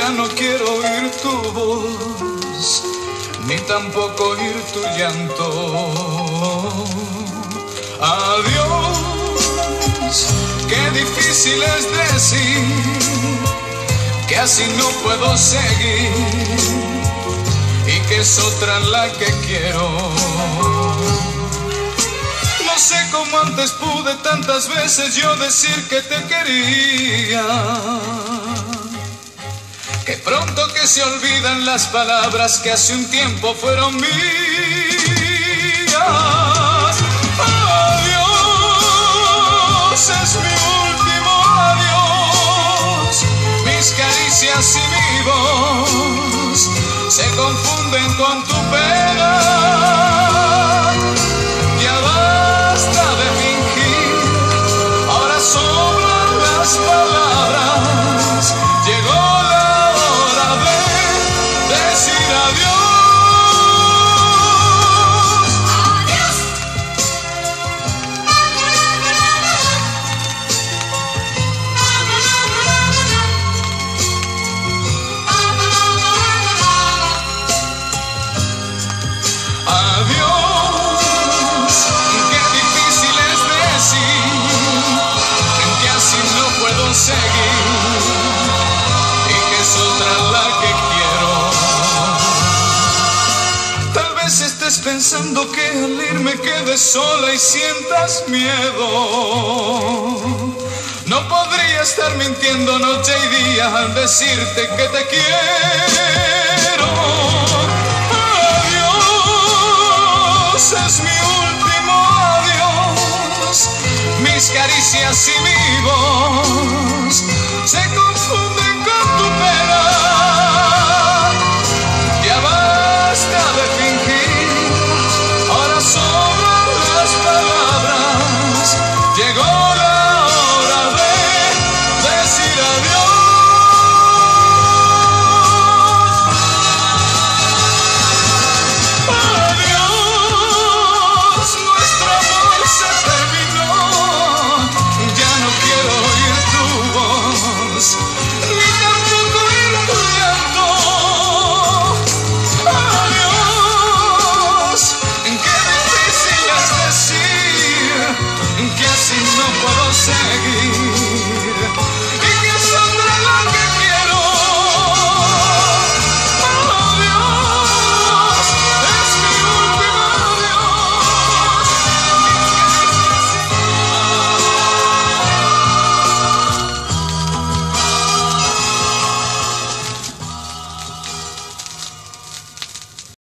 Ya no quiero oír tu voz, ni tampoco oír tu llanto. Adiós, qué difícil es decir que así no puedo seguir y que es otra la que quiero. No sé cómo antes pude tantas veces yo decir que te quería. Que pronto que se olvidan las palabras que hace un tiempo fueron mías. Adiós, es mi último adiós. Mis caricias y mi voz se confunden con tu pena. Ya basta de fingir, ahora sobran las palabras. Llegó decir adiós. Adiós, qué difícil es decir que así no puedo seguir y que es otra la que quiero. Estés pensando que al irme quedes sola y sientas miedo. No podría estar mintiendo noche y día al decirte que te quiero. Adiós, es mi último adiós. Mis caricias y mi voz se confunden con tu pena. Ya basta de fingir, ahora sobran las palabras. Llegó la hora de decir adiós. Adiós, nuestro amor se terminó. Ya no quiero oír tu voz, ni tampoco oír tu llanto. Adiós, qué difícil es decir que así no puedo seguir